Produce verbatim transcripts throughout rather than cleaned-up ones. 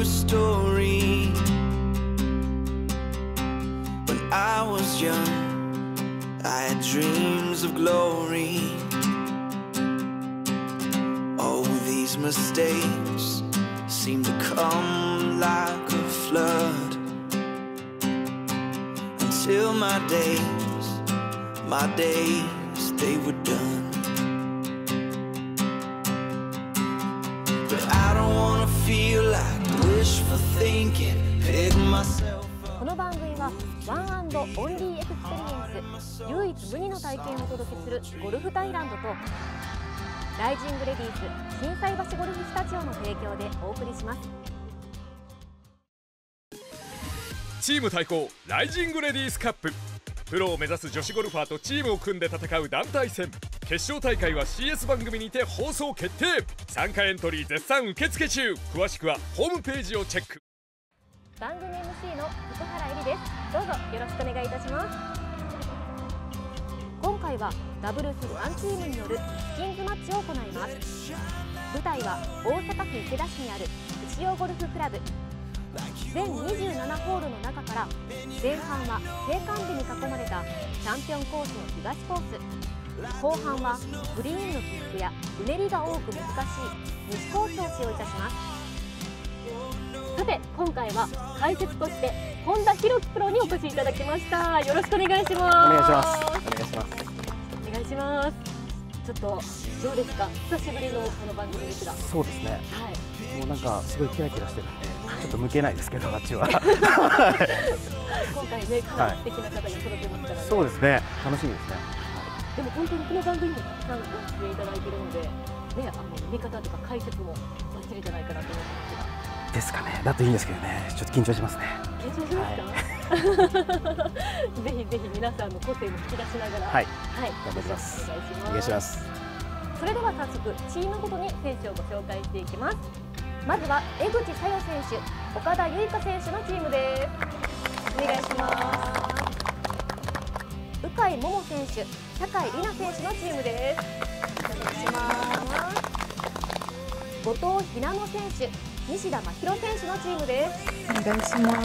story. When I was young, I had dreams of glory. All these mistakes seem to come like a flood. Until my days, my days, they were done. But I don't wanna feel like wishful thinking, pick myself up. この番組はワンアンドオンリーエクスペリエンス、唯一無二の体験をお届けするゴルフタイランドとライジングレディース心斎橋ゴルフスタジオの提供でお送りします。 チーム対抗ライジングレディースカップ、プロを目指す女子ゴルファーとチームを組んで戦う団体戦。決勝大会は シーエス 番組にて放送決定。参加エントリー絶賛受付中。詳しくはホームページをチェック。 番組 エムシー の福原絵里です。どうぞよろしくお願いいたします。今回はダブルスさんチームによるスキンズマッチを行います。舞台は大阪府池田市にある牛尾ゴルフクラブ。全にじゅうななホールの中から前半は景観美に囲まれたチャンピオンコースの東コース、後半はグリーンの起伏やうねりが多く難しい西コースを使用いたします。さて今回は解説として本田博樹プロにお越しいただきました。よろしくお願いします。 お願いします。お願いします。 お願いします。ちょっとどうですか、久しぶりのこの番組ですが。 そうですね、 はい、 もうなんかすごいキラキラしてるんでちょっと向けないですけどあっちは今回ね、かなり素敵な方が届けますからね。 そうですね、楽しみですね。 でも本当にこの番組もたくさんご出演いただいているので、ね、あの見方とか解説もバッチリじゃないかなと思いますが。 ですかね、だといいんですけどね、ちょっと緊張しますね。 緊張しますか、はい、ぜひぜひ皆さんの個性も引き出しながら、 はい、 はい、 頑張ります。 お願いします。それでは早速チームごとに選手をご紹介していきます。まずは江口小夜選手、岡田結花選手のチームです。お願いします。鵜飼桃選手、酒井里奈選手のチームです。お願いします。後藤ひなの選手、西田真弘選手のチームです。 お願いします。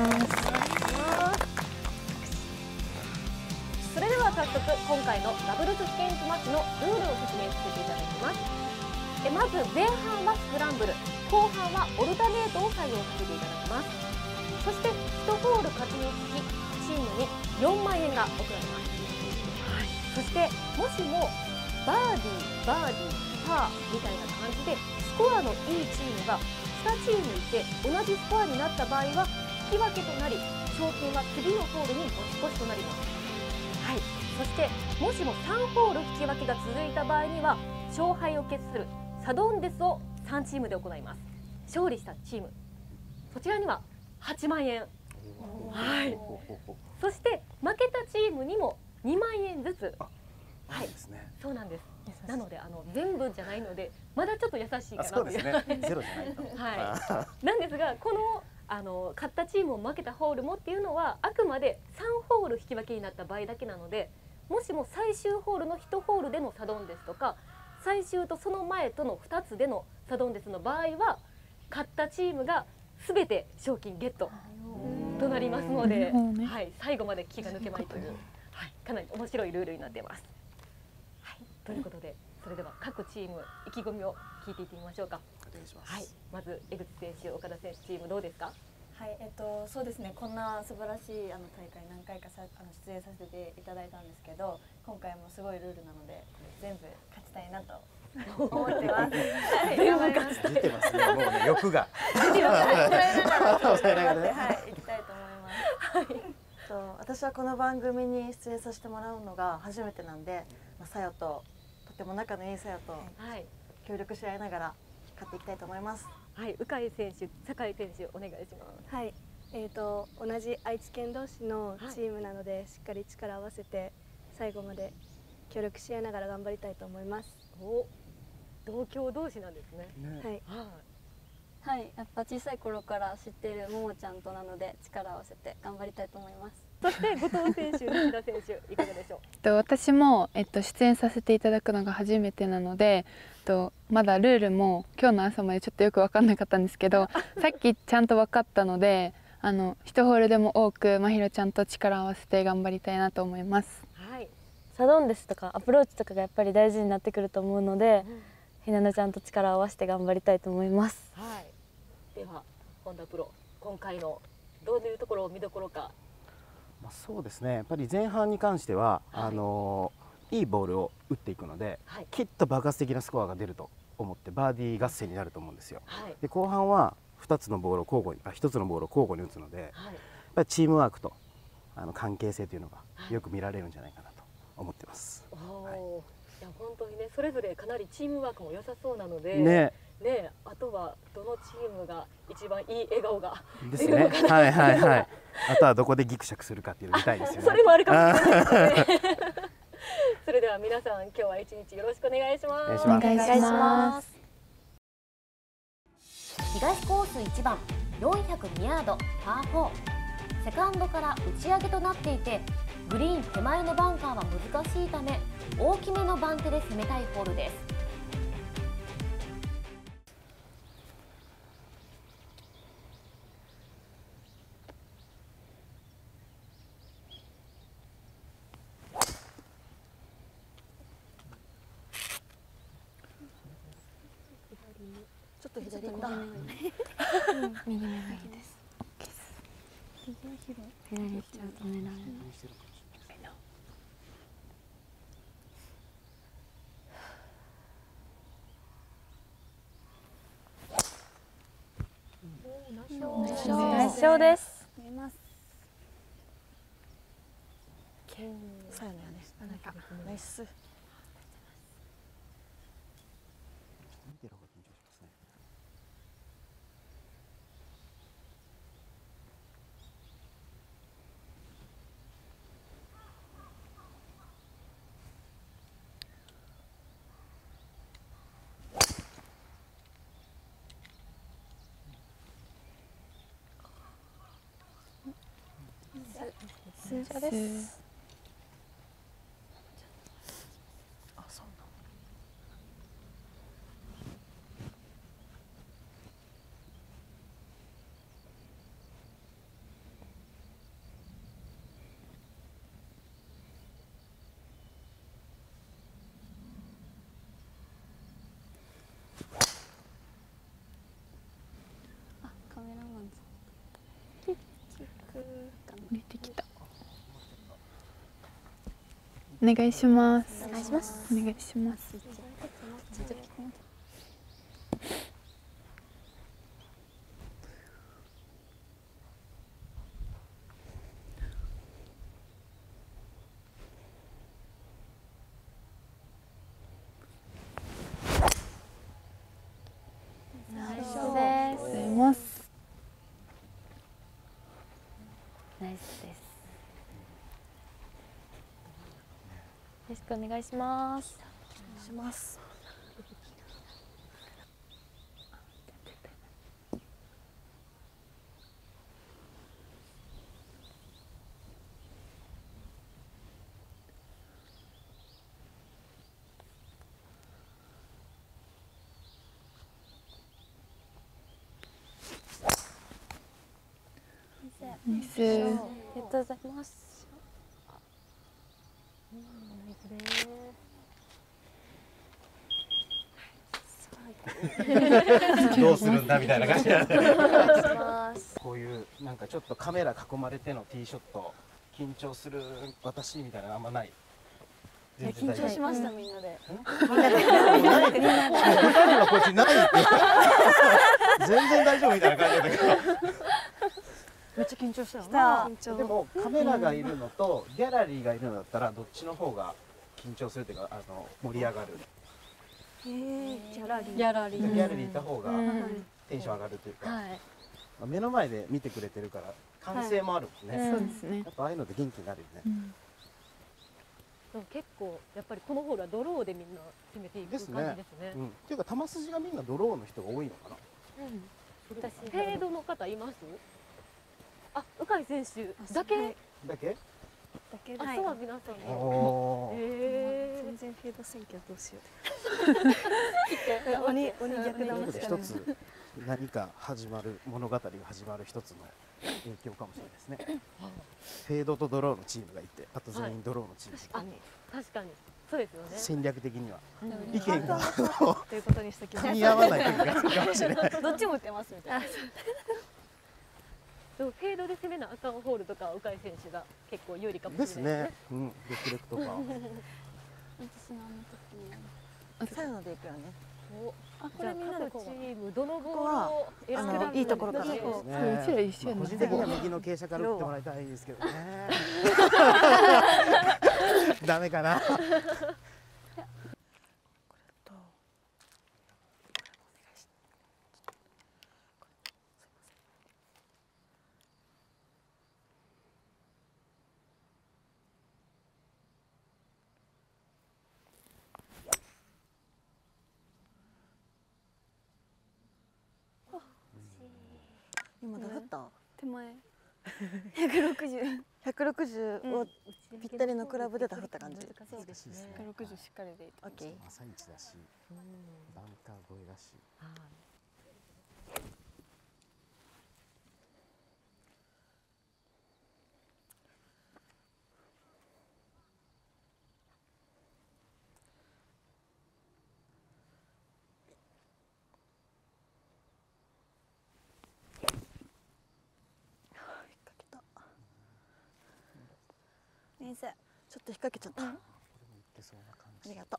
それでは早速今回のダブルススキンズマッチのルールを説明させていただきます。えまず前半はスクランブル、後半はオルタネートを採用させていただきます。そしていちホール勝ちにつきチームによんまんえんが贈られます。はい、そしてもしもバーディーバーディーパーみたいな感じでスコアのいいチームがにチームいて同じスコアになった場合は引き分けとなり、賞金は次のホールに持ち越しとなります。はい、そしてもしもさんホール引き分けが続いた場合には勝敗を決するサドンデスをさんチームで行います。勝利したチーム、そちらにははちまんえん、はい、そして負けたチームにもにまんえんずつ。はい、そうなんです。なのであの全部じゃないのでまだちょっと優しいかなという。 そうですね、ゼロじゃないと。 はい。なんですがこのあの勝ったチームを負けたホールもっていうのはあくまでさんホール引き分けになった場合だけなので、もしも最終ホールのいちホールでのサドンデスとか最終とその前とのふたつでのサドンデスの場合は勝ったチームがすべて賞金ゲットとなりますので、ね、はい、最後まで気が抜けまいという、はい、かなり面白いルールになっています。はい、ということでそれでは各チーム意気込みを聞いていってみましょうか。 お願いします。 はい、まず江口選手、岡田選手チームどうですか。 はい、えっとそうですね、こんな素晴らしいあの大会何回かさあの出演させていただいたんですけど、今回もすごいルールなので全部勝ちたいなと思ってます。 全部勝ちたい。 出てますね、もうね欲が。 出てますね。抑えながら頑張ってはい行きたいと思います。はい。と私はこの番組に出演させてもらうのが初めてなんで、まあ、さよととても仲のいいさよと協力し合いながら勝っていきたいと思います。 はい、鵜飼選手、酒井選手お願いします。 はい、えーと同じ愛知県同士のチームなので、はい、しっかり力を合わせて最後まで協力し合いながら頑張りたいと思います。 お、同郷同士なんですね。 ね、はい。 はい、やっぱ小さい頃から知っているももちゃんとなので力を合わせて頑張りたいと思います。 そして後藤選手、西田選手いかがでしょう。 えっと私もえっと出演させていただくのが初めてなので、えっとまだルールも今日の朝までちょっとよく分かんなかったんですけど、さっきちゃんと分かったので、あの一ホールでも多くまひろちゃんと力を合わせて頑張りたいなと思います。 はい。 サドンデスとかアプローチとかがやっぱり大事になってくると思うので、ひなのちゃんと力を合わせて頑張りたいと思います。 はい。では本田プロ、今回のどういうところを見どころか。 まあ、そうですね、やっぱり前半に関しては、はい、あのいいボールを打っていくので、はい、きっと爆発的なスコアが出ると思ってバーディー合戦になると思うんですよ。はい、で後半はふたつのボールを交互にあひとつのボールを交互に打つので、はい、やっぱりチームワークとあの関係性というのがよく見られるんじゃないかなと思ってます。はい、 いや本当にね、それぞれかなりチームワークも良さそうなのでね。 ね、あとはどのチームが一番いい笑顔がですね。はいはいはい。あとはどこでギクシャクするかっていうの見たいですよね。 それもあるかもしれないですね。それでは皆さん、今日は一日よろしくお願いします。 お願いします。 東コースいちばんよんひゃくにヤードパーフォー、セカンドから打ち上げとなっていて、グリーン手前のバンカーは難しいため大きめの番手で攻めたいホールです。 ちょっと左行こう。 右目がいいです。左行っちゃうと狙えない。 ナイスショーです。 そうやね。ナイス。 通常です。 あ、そうなの。 あ、カメラマンさん。 降りてきた。お願いします。 お願いします。 お願いします。 ナイスです。 ございます。 ナイスです。よろしくお願いします。 お願いします。 ナイス。 ありがとうございます。 どうするんだみたいな感じでます。 こういうなんかちょっとカメラ囲まれてのティーショット緊張する私みたいなのあんまない。 緊張しました、みんなで。 みんなで。ないって。二人はこっちないって。全然大丈夫みたいな感じだけど。 めっちゃ緊張したよな。 でもカメラがいるのとギャラリーがいるのだったらどっちの方が緊張するっていうか、あの盛り上がる。 ええ、ギャラリー。 ギャラリー。 ギャラリーいた方がテンション上がるというか。目の前で見てくれてるから歓声もあるもんね。 そうですね。 やっぱああいうので元気になるよね。 でも結構やっぱりこのホールはドローでみんな攻めていく感じですね。 うん。っていうか球筋がみんなドローの人が多いのかな。 うん。私フェードの方います？あ、鵜飼選手だけだけ？ だけあ、そうは皆さんおも。 お。 へ全然フェード選挙どうしよう。鬼鬼逆だもん。 一つ何か始まる物語が始まる一つの影響かもしれないですね。フェードとドローのチームがいて、あと全員ドローのチーム。 確かに確かにそうですよね。 戦略的にはうん意見がということにしてきます。 噛み合わない時があるかもしれない。 どっちも打ってますみたいな。 でもフェードで攻めなアカンホールとか鵜飼選手が結構有利かもしれないですね。うん、力力とか。 私のあの時に最後のでいくよね。 あ、これみんなでチームどのボールここはを選あんでのいいところからいいとこそうですねうちら一緒やなまあ個人的には右の傾斜から打ってもらいたいですけどね。ダメかな。 今だ振った手前。百六十。 ひゃくろくじゅうをぴったりのクラブでダフった感じ。 そうですね。 百六十しっかりでいいと。 オッケー。 朝一だし、バンカー越えだし。 先生、ちょっと引っ掛けちゃった。ありがとう。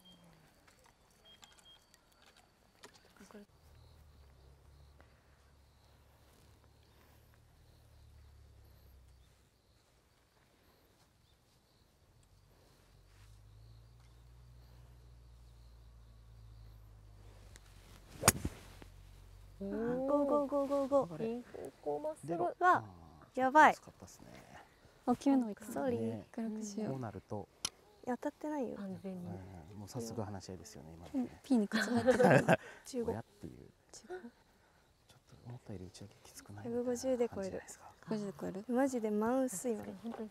ゴーゴーゴーゴーゴー。 いい方向まっすぐ。 わ、やばい。 大きめのいく。 ソーリー。 百六十。 こうなると当たってないよ。 完全に。 もう早速話し合いですよね今ね。 ピンにくつなってた。 十五。 親っていう。ちょっと思ったより打ち上げきつくない。 百五十で超える。五十で超える。マジでマウス今。 本当に。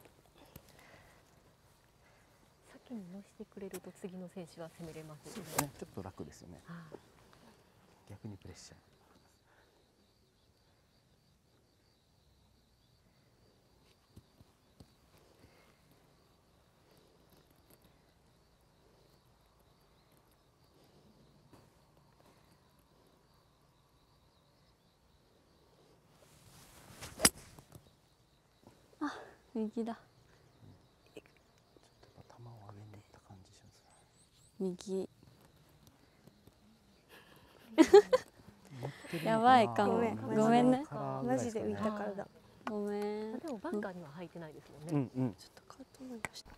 先に乗せてくれると次の選手は攻めれますよね。 ちょっと楽ですよね。逆にプレッシャー。 あ、右だ。 ちょっと球を上げに行った感じしますね。 右。やばいかも。 ごめんごめんね。 マジで浮いたからだ。 ごめん。 でもバンカーには入ってないですもんね。 うんうん。 ちょっと変わと思いました。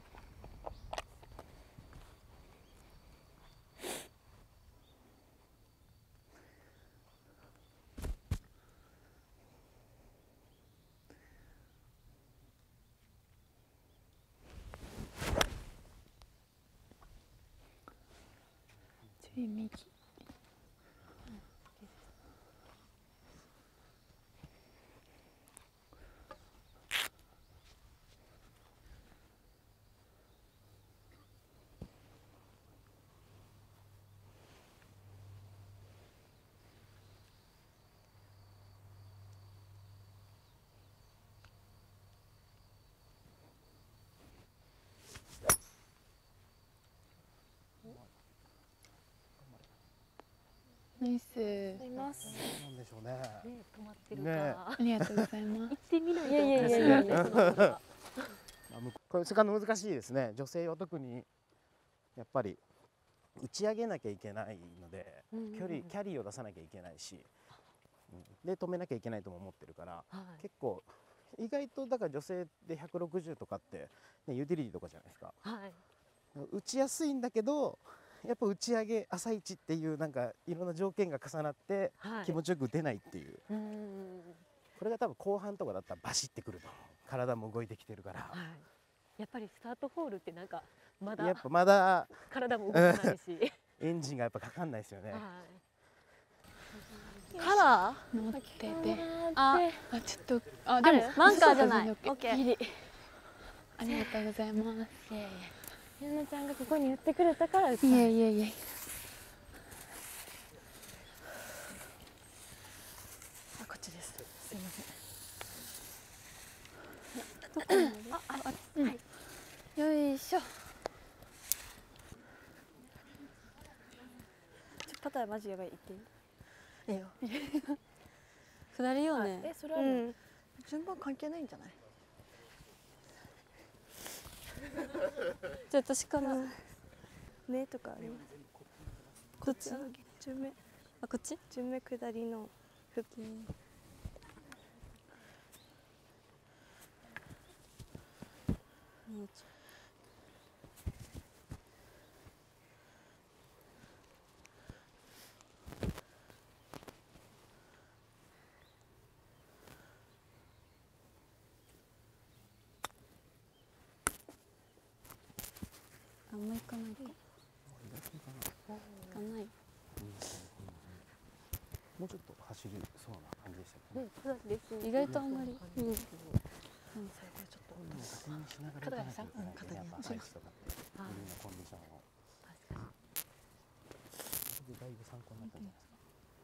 注意右。ナイス。 います。 なんでしょうね。 ね、止まってるねか。 ありがとうございます。 行ってみないと。 いやいやいやいやいや。 これセカンド難しいですね。女性は特にやっぱり打ち上げなきゃいけないので、距離キャリーを出さなきゃいけないし、で止めなきゃいけないとも思ってるから、結構意外とだから女性でひゃくろくじゅうとかって、ね、ユーティリティとかじゃないですか。 はい。 打ちやすいんだけど、やっぱ打ち上げ朝一っていうなんかいろんな条件が重なって気持ちよく打てないっていう、 はい、うんこれが多分後半とかだったらバシッてくると思う。体も動いてきてるから、はい、 やっぱりスタートホールってなんかまだやっぱまだ体も動かないしエンジンがやっぱかかんないですよね、はい、 カラー乗ってて、あ、あちょっとあでもバンカーじゃない。 オッケー。 ギリ。ありがとうございます。 いやいや、ひなのちゃんがここに打ってくれたから打った。 いえいえいえ。 あ、こっちです。すいません。 どこまで？あ、あ、うん。はい。よいしょ。パターマジやばい、言っていい？ いいよ。 下りようね。 え、それある、うん、順番関係ないんじゃない？ じゃあ私からねとかあります。こっち？順目。あ、こっち？順目下りの付近。もうちょあんま行かないか。行かない。 もうちょっと走りそうな感じでしたね。 意外とあんまり。うん。うん。 最後ちょっと確認しながら行かなきゃいけないね。やっぱアイスとかってみんなコンディションを。確かに。だいぶ参考になったんじゃないですか。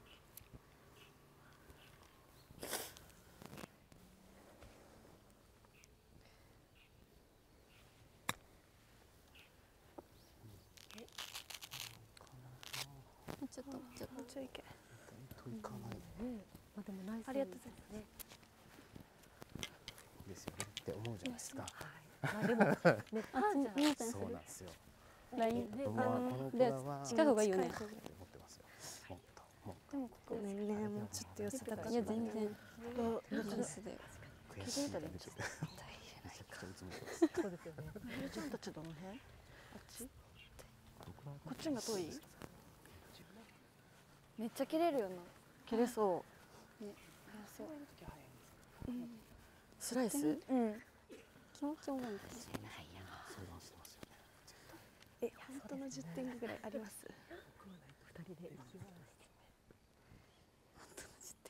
ちょっとちょっとちょいけ。 といかない。 まあでもナイス。 ありがとうございます。 ですよねって思うじゃないですか。 まあでもね、あ、じゃあそうなんですよ。 ライン。 僕はこの子らは近い方がいいよね。 思ってますよ。もっともっと。 でもここねねもうちょっと寄せたかった。いや全然。どうどうですで。 悔しいだね。ちょっと。めちゃくちゃうつむいてます。 そうですよね。 ちょっとちょっとどの辺？こっち？こっちが遠い？ めっちゃ切れるよな。 切れそう。 ね、そう。 スライス？うん。 気持ち重い。 え、本当の十点ぐらいあります。 二人で。本当の十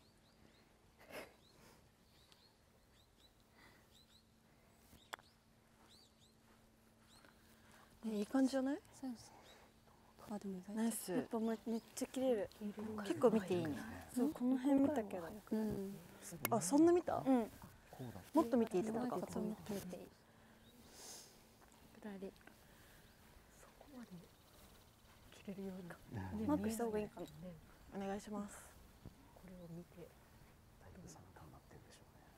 点。いい感じじゃない？ そうそう。あ、でもナイス。 やっぱめっちゃ切れる。 結構見ていいね。 そうこの辺見たけど。うん。 あ、そんな見た？ うん。 もっと見ていいってことか。 もっと見ていい。下り。 そこまで切れるような。 マークした方がいいかな。 お願いします。 これを見て。 だいぶ参加になってるでしょうね。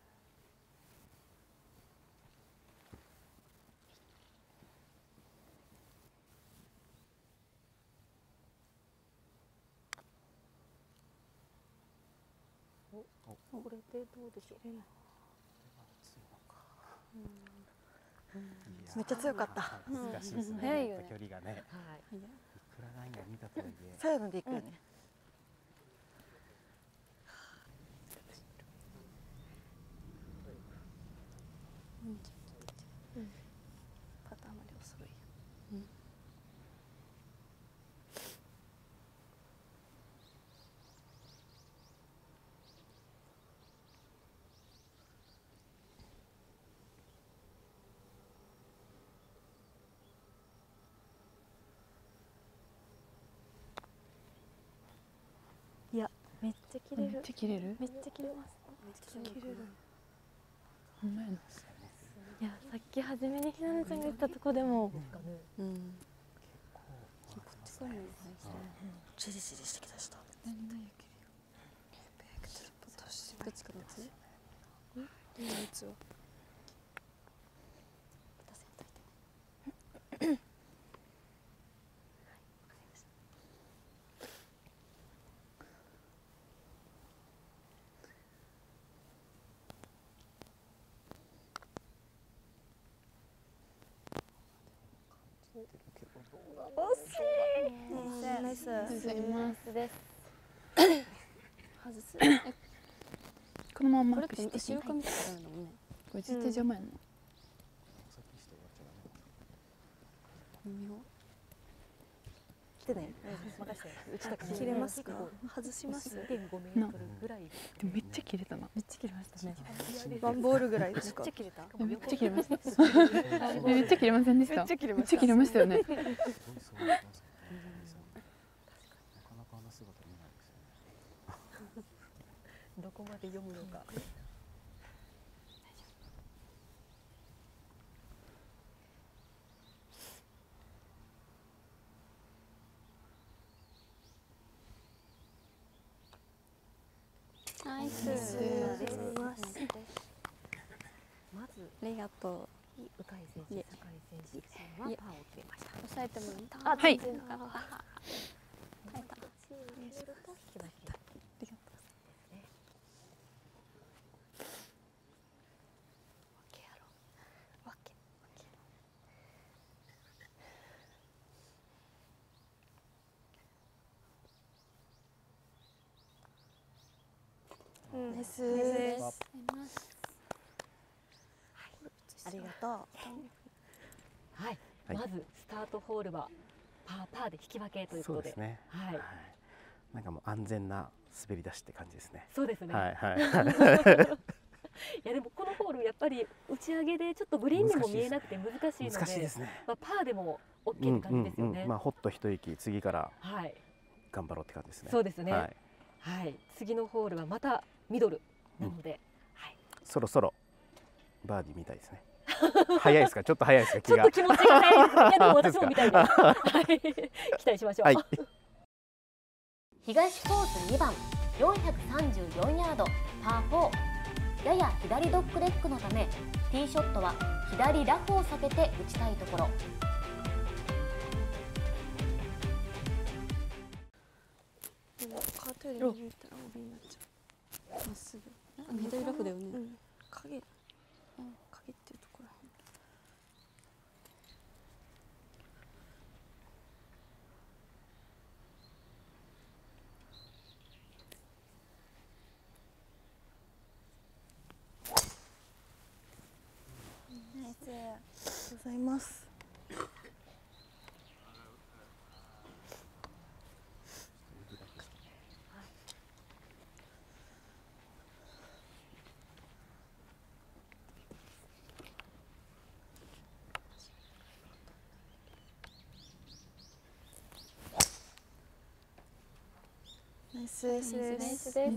これでどうでしょう。 めっちゃ強かった。 難しいですね。 早いよね。 距離がね。 はい。 いくらラインが見たとはいえ。 最後でいくよね。 パターンまで遅い。いや、めっちゃ切れる。 めっちゃ切れる。 めっちゃ切れます。めっちゃ切れる。 ほんまやな。 いや、さっき初めにひなのちゃんが言ったとこでも。うん。こっちからね。 チリチリしてきたした。 何がやけるよ。ちょっと年どっちかどっち？うん？どういうやつを？ ナイス。 ありがとうございますです。外す。 このままマこれってークして後ろから見たらダメだもんね。 これ絶対邪魔やな。 微妙。 してね。任せて。うちだけ切れますか？外します？ いってんごメートルぐらい。 でもめっちゃ切れたな。 めっちゃ切れましたね。 ワンボールぐらいですか？ めっちゃ切れた。 めっちゃ切れました。めっちゃ切れませんでした。めっちゃ切れました。めっちゃ切れましたよね。 どこまで読むのか。 ナイス。 まずありがとう。 鵜飼選手、酒井選手はパーを決めました。 押さえてもらった。 あ、 はい。 全然よかった。 耐えた。 引きました。 ありがとう。 うん、です。ありがとう。 はい。まずスタートホールはパーパーで引き分けということで。 そうですね。 はい。 なんかもう安全な滑り出しって感じですね。 そうですね。 はいはい。 いやでもこのホールやっぱり打ち上げでちょっとグリーンにも見えなくて難しいので、 難しいですね。 まあパーでもオッケーって感じですよね。 まあほっと一息次からはい頑張ろうって感じですね。 そうですね。 はい。 はい。次のホールはまたミドルなので、はい。 そろそろバーディーみたいですね。早いですか？ちょっと早いですか？ ちょっと気持ちが早いです。いやでも私もみたいな。はい。期待しましょう。 はい。 東コースにばんよんひゃくさんじゅうよんヤードパーフォー、やや左ドッグレッグのためティーショットは左ラフを避けて打ちたいところ。 でもカートより右打ったら オービー になっちゃう。まっすぐ。 左ラフだよね。 うん。影。うん。影っていうところ。 ナイス。ありがとうございます。ナイスです。 ナイスです。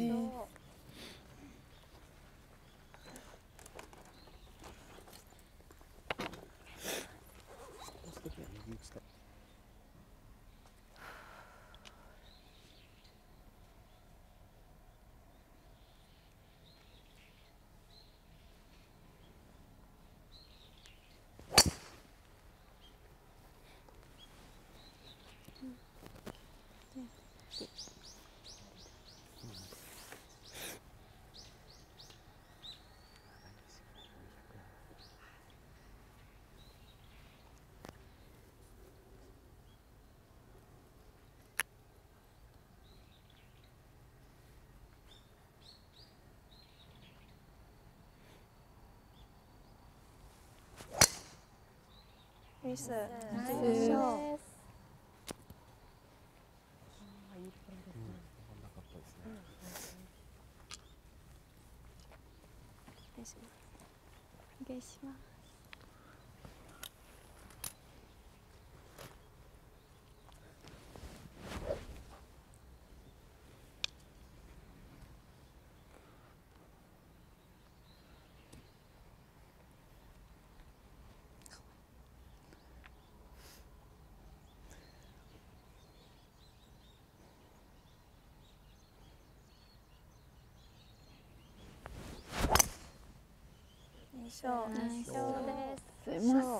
ナイス。 ナイス。 お願いします。 ナイス。ナイスです。 すいます。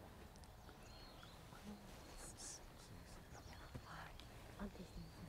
安定してますね。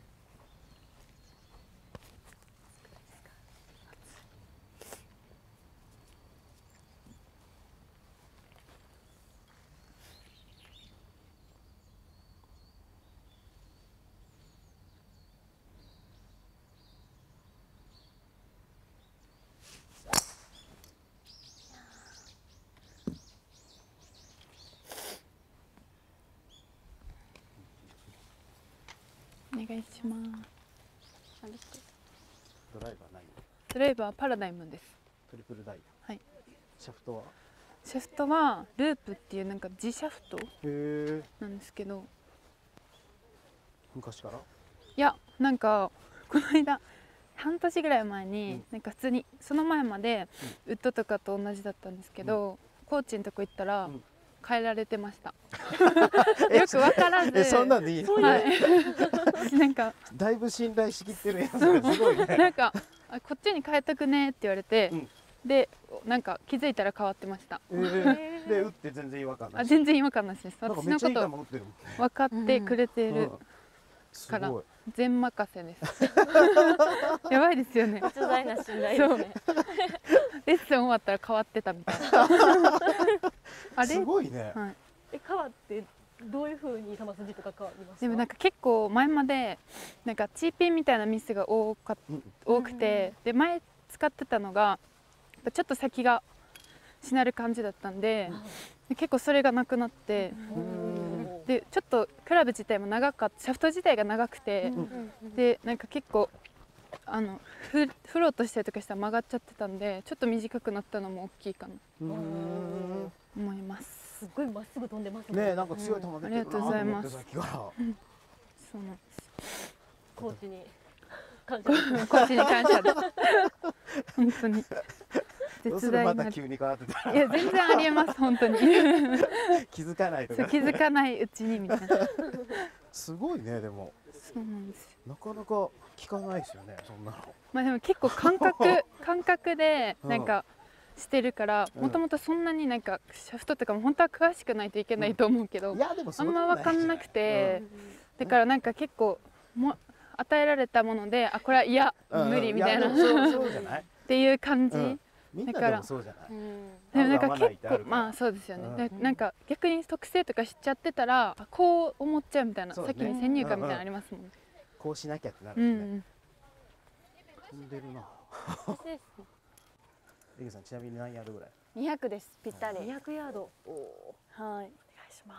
お願いします。 ドライバー何？ ドライバーはパラダイムです。 トリプルダイヤ。 はい。 シャフトは？ シャフトはループっていうなんか自シャフトなんですけど。 昔から？ いや、なんかこの間半年ぐらい前に、うん、なんか普通にその前までウッドとかと同じだったんですけど、うん、コーチのとこ行ったら、うん、変えられてました。よくわからず。 え、そんなんでいいの？ はい。なんかだいぶ信頼しきってるやつがすごいね。 なんかあこっちに変えとくねって言われて、うん、でなんか気づいたら変わってました。 えー、で打って全然違和感ない。 あ、全然違和感ないです。私のこと分かってくれてるから全任せです。やばいですよね。 絶大な信頼ですね。 レッスン終わったら変わってたみたいな。 あれすごいね。 はい、え変わってどういう風に球筋とか変わりますか？ でもなんか結構前までなんかチーピンみたいなミスが多か多くて、で前使ってたのがちょっと先がしなる感じだったんで、結構それがなくなって、でちょっとクラブ自体も長かった、シャフト自体が長くて、でなんか結構あのフフローとしてるとかしたら曲がっちゃってたんで、ちょっと短くなったのも大きいかな思います。 すごいまっすぐ飛んでますね。 ね、なんか強い球出てるな。ありがとうございます。 そうなんです。コーチに感謝。 コーチに感謝です。本当に。 絶大な。また急に変わってた。 いや全然ありえます本当に。 気づかないとか。 気づかないうちにみたいな。 すごいねでも。 そうなんですよ。 なかなか聞かないですよねそんなの。 まあでも結構感覚感覚でなんか。してるからもともとそんなになんかシャフトとかも本当は詳しくないといけないと思うけど、うん、あんま分かんなくて、うん、だからなんか結構も与えられたものであこれはいや、うん、無理みたいなっていう感じ、うん、だからでもなんか結構まあそうですよね、うん、なんか逆に特性とか知っちゃってたらこう思っちゃうみたいな、ね、先に先入観みたいなのありますもんね、うん、 こうしなきゃってなるんですね、うん、飛んでるなエグさんちなみに何ヤードぐらい？ にひゃくです。ぴったり。 にひゃくヤード。おお。 はい。お願いします。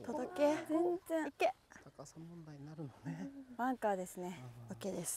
届け。全然。いけ。 高さ問題になるのね。 バンカーですね。オッケーです。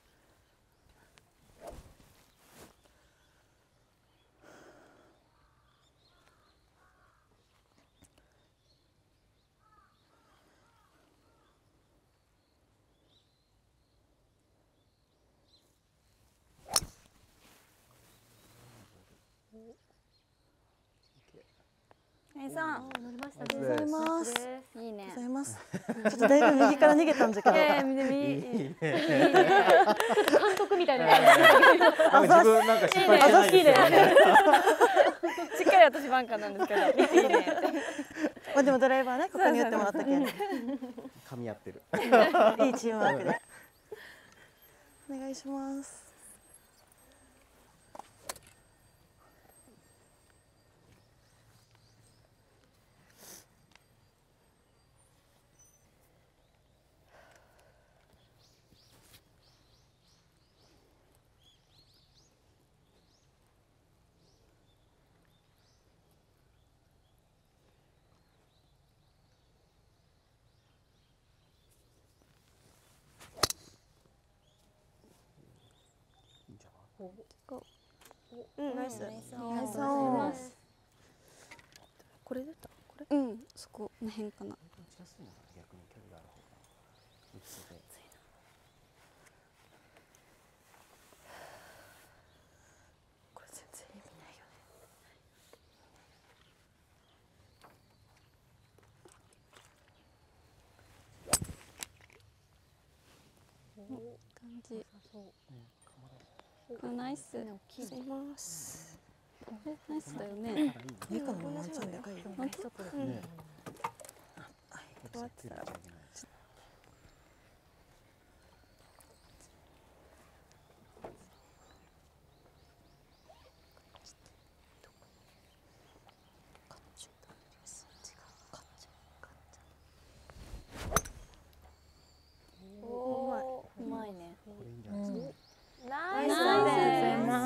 さん、 乗りました。 ありがとうございます。 いいね。 ありがとうございます。ちょっとだいぶ右から逃げたんじゃけど。 いやいや、いいね。監督みたいな。 あ、自分なんか失敗してないですよね。 しっかり私バンカーなんですけど。いいね。まあでもドライバーね、ここに寄ってもらったけん。 噛み合ってる。 いいチームワークで。お願いします。うん、ナイス。ナイス。これ出た。これ。 うん、そこの辺かな。 これ全然意味ないよね。感じ。あ、ナイス。します。え、ナイスだよね。 上からのワンチャンでかいよ。 本当。うん。 終わってたら。 おお、うまいね。 これいいんじゃないですか。 ナイス。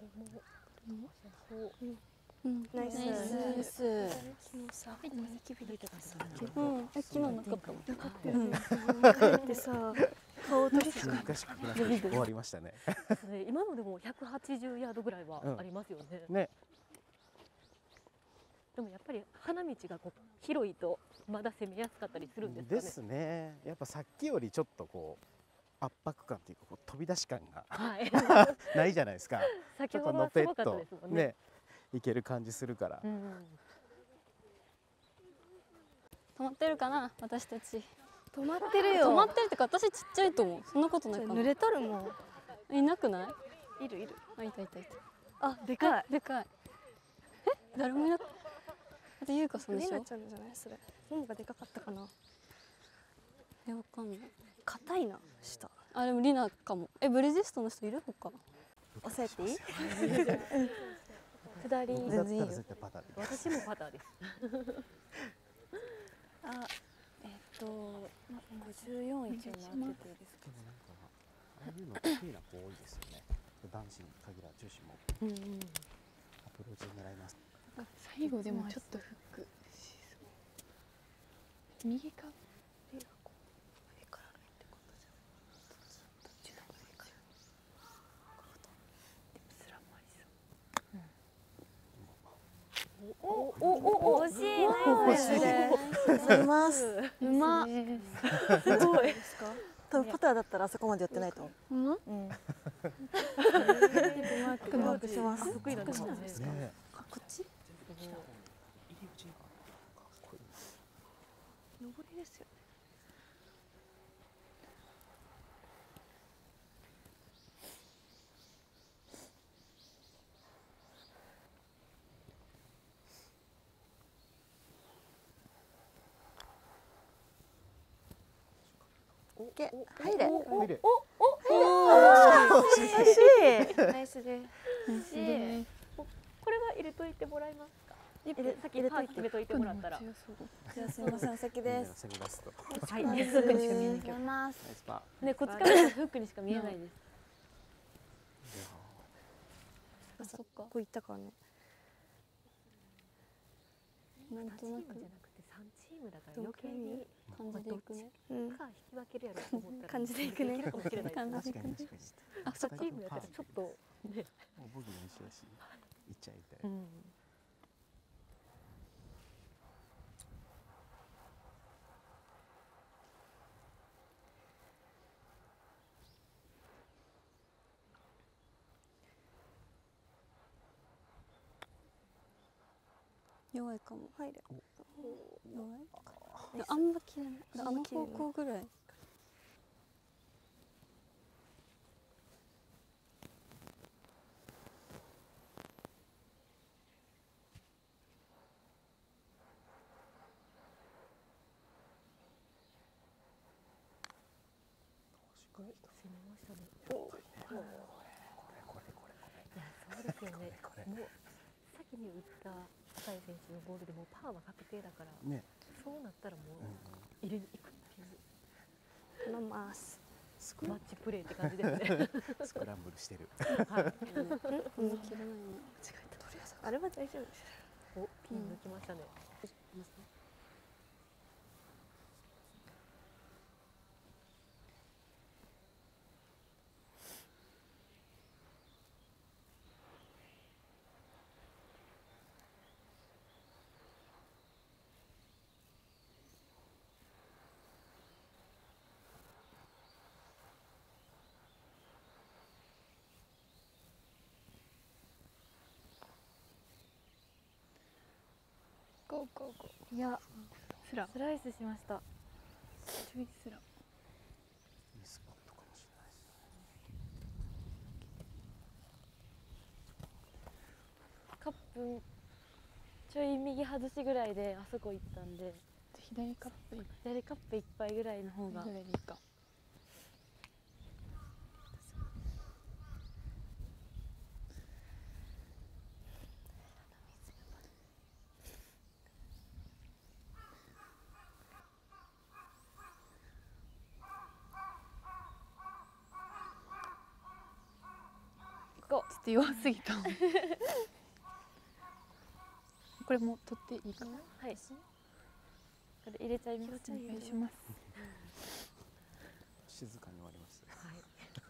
うん、ナイス。ナイス。昨日さ、ニキビ出てたさ。うん、昨日なかったもん。なかったよね。帰ってさ、顔として難しく終わりましたね。 今のでもひゃくはちじゅうヤードぐらいはありますよね。 ね。 でもやっぱり花道がこう広いとまだ攻めやすかったりするんですかね。 ですね。やっぱさっきよりちょっとこう圧迫感っていうかこう飛び出し感が、はい、ないじゃないですか。 先ほどはすごかったですもんね。 ね、いける感じするから。うん、 止まってるかな私たち。 止まってるよ。 止まってるってか私ちっちゃいと思う。そんなことないかな。 濡れとるもん。 いなくない？ いるいる。 あ、いたいたいた。あ、でかい。 でかい。え、誰もいなく。あと優香さんでしょ。 リナちゃんじゃないそれ。ももがでかかったかな。 え、わかんない。 硬いな下。 あ、でもリナかも。え、ブリヂストンの人いる他？ 押さえていい？ 下り全然いいよ。 私もパターです。 あ、えっとごじゅうよん一応回ってていいですか？ ああいうの得意な子多いですよね。男子に限らず女子もアプローチを狙います。 最後でもちょっとフックしそう。右か上から上ってことじゃん。どっちの方がいいか。でもスラもありそう。 おおおお惜しい。惜しい。あります。 うま。 すごい。多分パターだったらあそこまでやってないと思う。うん。うん。マークします。 得意なんですね。 こっち？上りですよね。オッケー。入れ。 入れ。 おお惜しい。ナイスです。 これは入れといてもらえますか。先入れといて決めといてもらったら。 じゃあすみません先です。 はい。フックにしか見えないけど。ね、こっちからフックにしか見えないです。 あ、そっか。ここ行ったからね。 なんとなくじゃなくて三チームだから余計に感じでいくね。 か引き分けるやろと思ったら感じでいくね。 かもしれない。 確かに確かに。 あ、さチームやったらちょっとね。 もうボギーの一緒だし、いっちゃいたい。 弱いかも。 入る。 弱い。あんま切れない。あの方向ぐらい。 攻めましたね。これこれこれこれ。いやそうですよね。もう先に打った酒井選手のボールでもパーは確定だから、ね、そうなったらもう入れに行くっていう。 頼みます。 マッチプレーって感じですね。 スクランブルしてる。 はい。うん、切れないね。間違えた。 とりあえずあれは大丈夫です。 お、ピン抜きましたね。 ゴーゴーゴー。 いや、 スラスライスしました。 ちょいスラ。 いいスポットかもしれないですね。 カップちょい右外しぐらいであそこ行ったんで、 左カップ左カップいっぱいぐらいの方が。 ぐらいでいいか。 ここちょっと弱すぎた。これも取っていいかな。 はい。これ入れちゃいます。 お願いします。 静かに終わります。はい。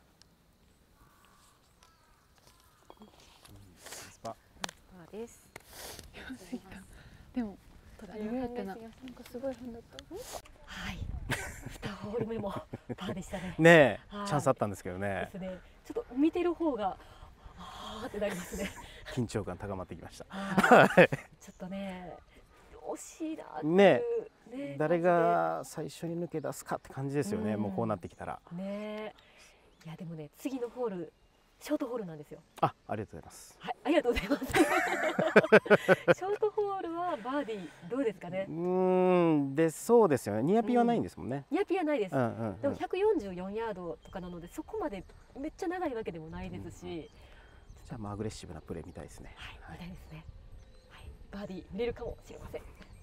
スパ。 スパです。 弱すぎた。でも誰がやってな。なんかすごい変だった。 はい。にホール目もパーでしたね。 ねえ、チャンスあったんですけどね。 ですね。ちょっと見てる方があーってなりますね。 緊張感高まってきました。 ちょっとね、惜しいなってねいうね。 誰が最初に抜け出すかって感じですよね。もうこうなってきたら。 ね。いやでもね、次のホールショートホールなんですよ。 あ、ありがとうございます。 はい、ありがとうございます。ショートホールはバーディーどうですかね。 うーん、でそうですよね。ニアピンはないんですもんね。 ニアピンはないです。 うんうんうん、 でもひゃくよんじゅうよんヤードとかなのでそこまでめっちゃ長いわけでもないですし。うん、じゃあまあアグレッシブなプレーみたいですね。 はい、みたいですね。はい、バーディー見れるかもしれません。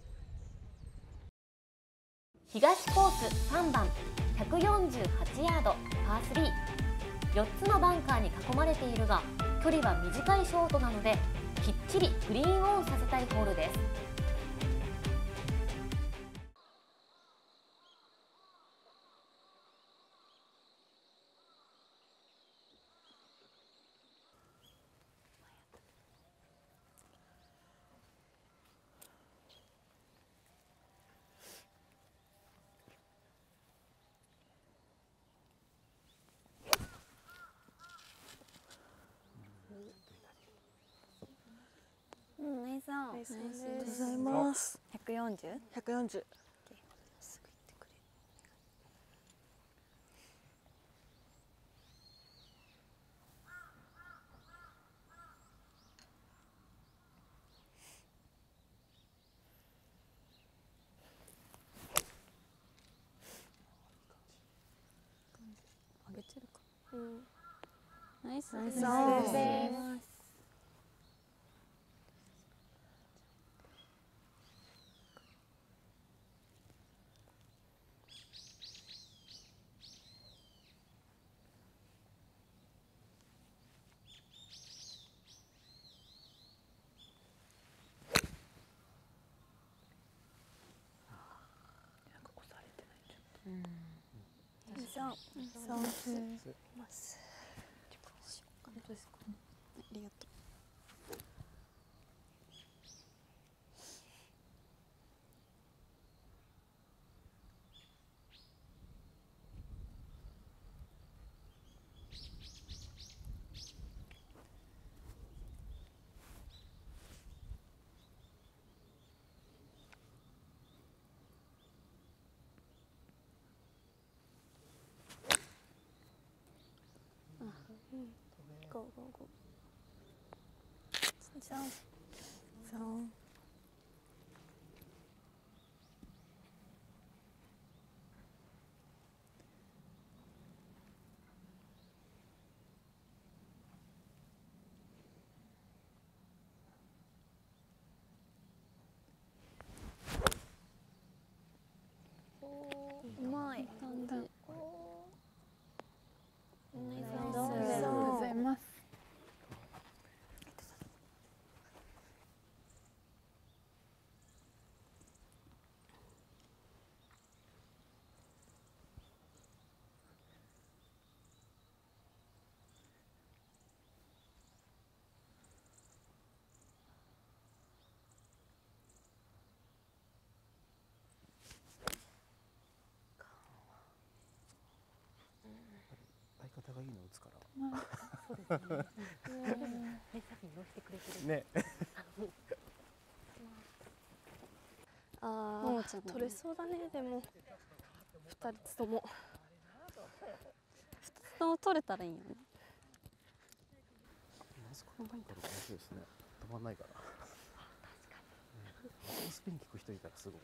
東コースさんばん、ひゃくよんじゅうはちヤードパースリー。よっつのバンカーに囲まれているが距離は短いショートなのできっちりグリーンオンさせたいホールです。 うん、ナイスオン。ありがとうございます。 ひゃくよんじゅう？ ひゃくよんじゅう。 すぐ行ってくれ。上げてるか。うん。ナイス。ナイスオン。 そうそうます。 本当ですか。ありがとう。ゴーゴーゴー。じゃん。そう。うまい感じ。ナイス。 ありがとうございます。 相方がいいの打つから。 そうですね。ね、さっき乗せてくれてる。 ね。 ああ、取れそうだね。でも二人とも。 二つとも取れたらいいよね。 まずこのバンカーの面白いですね。止まんないから。確かに。スピン効く人いたらすごい。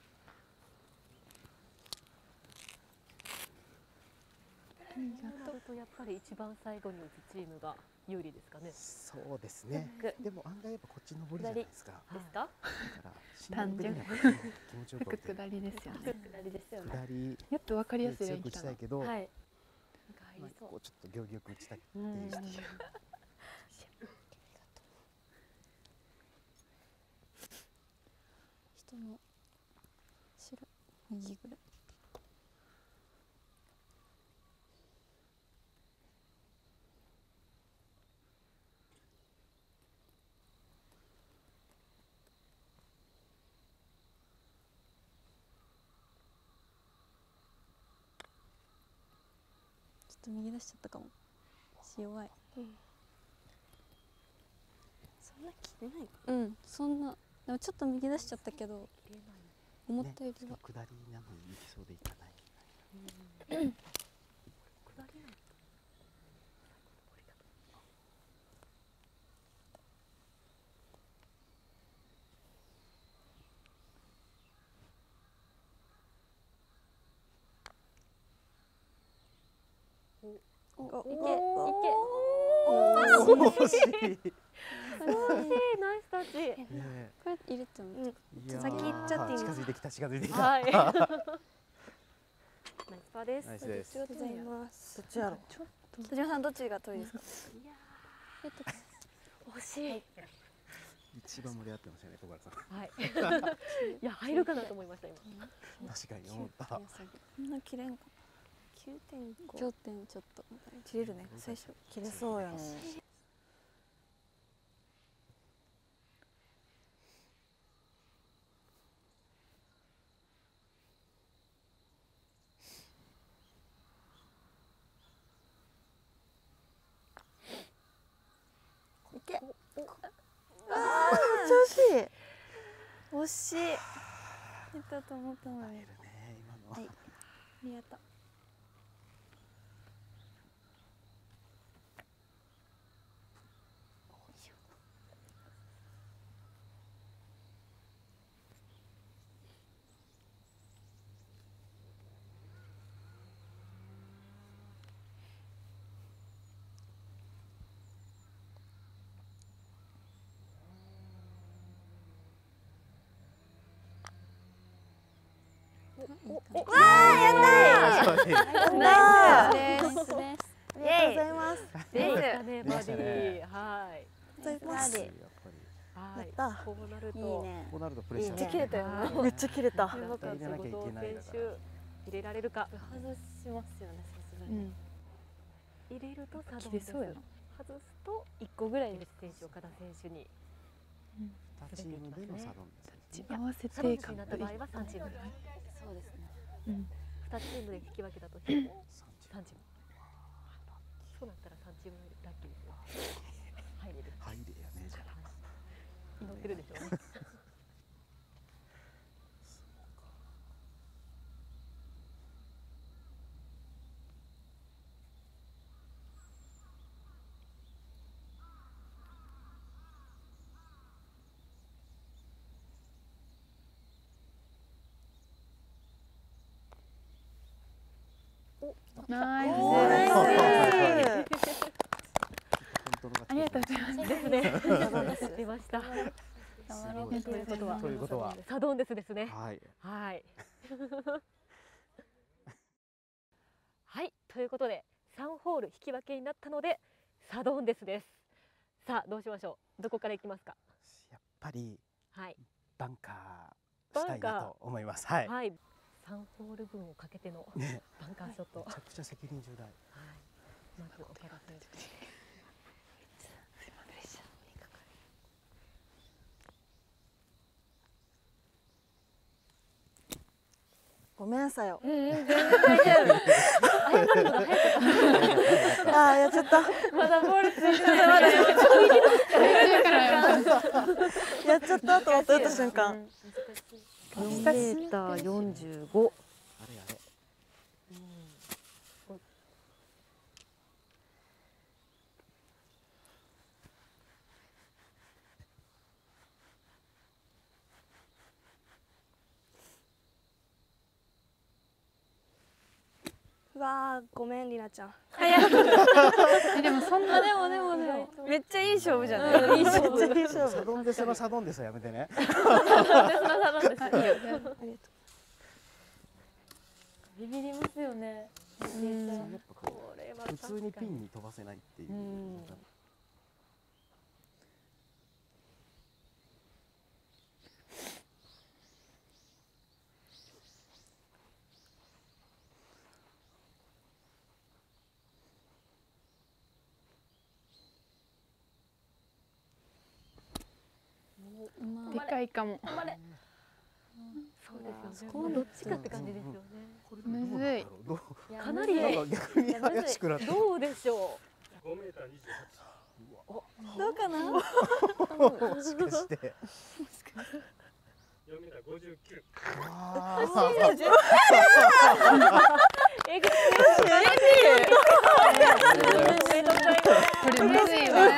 なるとやっぱり一番最後に打つチームが有利ですかね。 そうですね。でも案外やっぱこっち上りじゃないですか。 ですか？ 単純。 気持ちよく下りですよね。 下りですよね。 下り。 やっとわかりやすいように打ちたいけど、 はい。 こうちょっと行儀よく打ちたいっていう。 トの後ろ右ぐらい。ちょっと右出しちゃったかも。弱い。うん、 そんな切れない。 うん、そんな。でもちょっと右出しちゃったけど、思ったよりは。 下りなのに行きそうでいかない。 下りない。 お、いけ、いけ。 惜しい。惜しい、ナイスタッチ。 これ入れてもいいですか。 先行っちゃっていいですか。 近づいてきた、近づいてきた。 はい。ナイスパーです。 ナイスです。 ありがとうございます。 どっちやろう。 田島さんどっちが遠いですか。 惜しい。 一番盛り上がってましたね、小原さん。 はい。いや、入るかなと思いました、今。 確かに思った。こんな切れんか。九点五。 九点ちょっと切れるね。最初切れそうよね。いけ。ああ、調子いい。惜しい。 入れたと思ったのに。 ね、今の。 はい。ありがとう。 わあ、やったー。 ナイスです。 ありがとうございます。 でしたね、バディ。はい。 バディ。 はい。 やった。 こうなると。 いいね。 こうなるとプレッシャー。 めっちゃ切れたよね。 めっちゃ切れた。 後藤選手入れられるか。 外しますよね、さすがに。 入れるとサドンです。外すと一個ぐらいの選手を片選手に。 チームでのサドンです。 合わせてサドンになった場合は三チーム。 そうですね。 うん。二チームで引き分けたときも三チーム。そうなったら三チームラッキーですよ。入れる。 入れやねじゃあ。 祈ってるでしょうね。 ナイス。ありがとうございます。 ですね。出ました。ということは、 ということは、 サドンデスですね。 はい。 はい。はい、ということで、三ホール引き分けになったので、サドンデスです。さあ、どうしましょう。どこからいきますか。 やっぱり。 はい。 バンカーしたいなと思います。はい。 はい。三ホール分をかけてのバンカーショット。 めちゃくちゃ責任重大。はい。 まず岡田選手。 ごめんなさいよ。 うんうん、全然大丈夫。謝るのが早かった。 ああ、やっちゃった。 まだボールついてない。 やっちゃったと思った瞬間。 よんメーターよんじゅうご。 あれあれ。 うわー、ごめんりなちゃん。 でもそんなでもでもでもめっちゃいい勝負じゃない。いい勝負。 サドンデスのサドンデスはやめてね。 サドンデスのサドンデス。ありがとう。ビビりますよね。 普通にピンに飛ばせないっていう。 でかいかも。 頑張れ。そうですよね。どっちかって感じですよね。 むずい。 かなり逆に怪しくなって。 どうでしょごメーターにじゅうはち。 どうかな。 もしかして。 よんメーターごじゅうきゅう。 えぐい。 これむずいわ。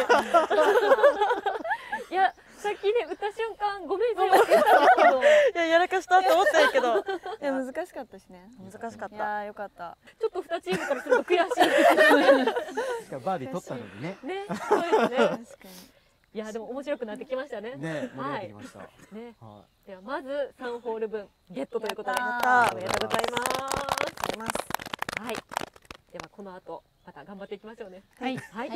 いや、さっきね、打った瞬間、ごめんなさいって言ったんですけど。 いや、やらかしたと思ったんやけど。いや、難しかったしね。難しかった。いや、よかった。 ちょっと二チームからすると悔しいですね。 しかもバーディー取ったのにね。 ね、そうですね。確かに。いや、でも面白くなってきましたね。 ね、盛り上がってきました。 ね。では、まず三ホール分ゲットということで。 やったー。 おめでとうございます。 あります。 はい。では、この後、また頑張っていきましょうね。 はい。 はい。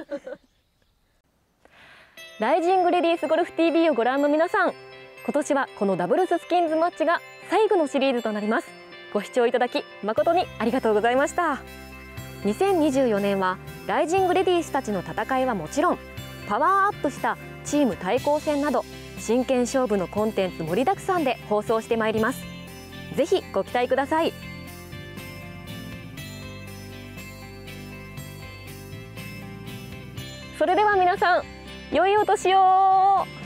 ライジングレディースゴルフ ティービー をご覧の皆さん、今年はこのダブルススキンズマッチが最後のシリーズとなります。ご視聴いただき誠にありがとうございました。にせんにじゅうよねんはライジングレディースたちの戦いはもちろん、パワーアップしたチーム対抗戦など真剣勝負のコンテンツ盛りだくさんで放送してまいります。ぜひご期待ください。それでは皆さん、良いお年を。